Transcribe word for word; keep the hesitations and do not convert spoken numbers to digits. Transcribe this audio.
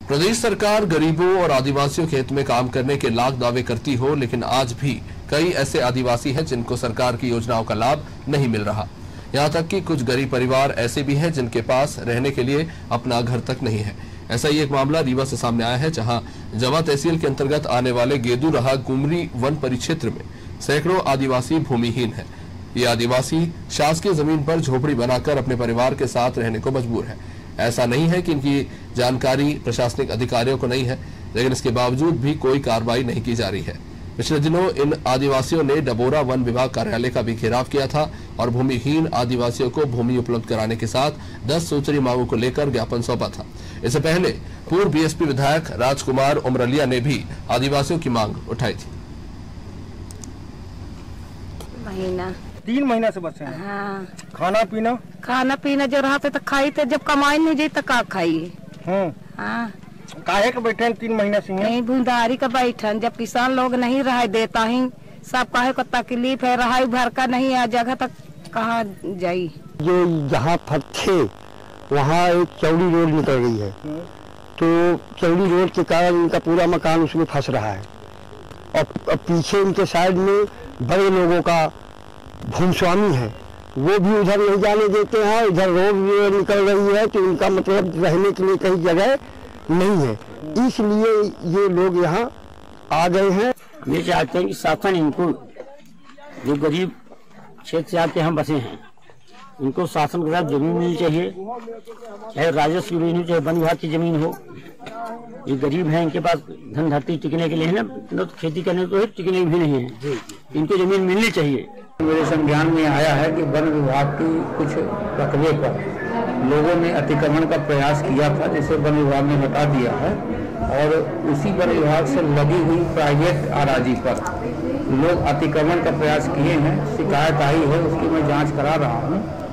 प्रदेश सरकार गरीबों और आदिवासियों के हित में काम करने के लाख दावे करती हो, लेकिन आज भी कई ऐसे आदिवासी हैं जिनको सरकार की योजनाओं का लाभ नहीं मिल रहा। यहाँ तक कि कुछ गरीब परिवार ऐसे भी हैं जिनके पास रहने के लिए अपना घर तक नहीं है। ऐसा ही एक मामला रीवा से सामने आया है, जहां जवा तहसील के अंतर्गत आने वाले गेदूरहा गुमरी वन परिक्षेत्र में सैकड़ों आदिवासी भूमिहीन है। ये आदिवासी शासकीय जमीन पर झोपड़ी बनाकर अपने परिवार के साथ रहने को मजबूर है। ऐसा नहीं है कि इनकी जानकारी प्रशासनिक अधिकारियों को नहीं है, लेकिन इसके बावजूद भी कोई कार्रवाई नहीं की जा रही है। पिछले दिनों इन आदिवासियों ने डबोरा वन विभाग कार्यालय का भी घेराव किया था और भूमिहीन आदिवासियों को भूमि उपलब्ध कराने के साथ दस सूत्री मांगों को लेकर ज्ञापन सौंपा था। इससे पहले पूर्व बीएसपी विधायक राजकुमार उमरलिया ने भी आदिवासियों की मांग उठाई थी। महीना तीन महीना से बचे हैं। हाँ। खाना पीना खाना पीना जो रहा तो खाई थे, जब कमाई नहीं जाए तो का खाई। हाँ। काहे के बैठे तीन महीना से नहीं बूंदारी का बैठन, जब किसान लोग नहीं रहा देता ही सब काहे को तकलीफ है, रहाई भर का नहीं है, जगह तक कहाँ जाई। जो जहाँ थे वहाँ एक चौड़ी रोड निकल गई है, तो चौड़ी रोड के कारण इनका पूरा मकान उसमें फंस रहा है और पीछे इनके साइड में बड़े लोगों का भूमस्वामी है, वो भी उधर नहीं जाने देते हैं। इधर रोड निकल रही है तो इनका मतलब रहने के लिए कहीं जगह नहीं है, इसलिए ये लोग यहाँ आ गए हैं। ये चाहते हैं कि शासन इनको, जो गरीब क्षेत्र से आके हम बसे हैं, इनको शासन के साथ जमीन मिलनी चाहिए, चाहे राजस्व की जमीन हो चाहे वन विभाग की जमीन हो। ये गरीब हैं, इनके पास धन धरती टिकने के लिए है ना, तो खेती करने तो टिकने भी नहीं है, इनको जमीन मिलनी चाहिए। मेरे संज्ञान में आया है कि वन विभाग की कुछ रकबे पर लोगों ने अतिक्रमण का प्रयास किया था, जिसे वन विभाग ने हटा दिया है, और उसी वन विभाग से लगी हुई प्राइवेट अराजी पर लोग अतिक्रमण का प्रयास किए हैं। शिकायत आई है, उसकी मैं जांच करा रहा हूं।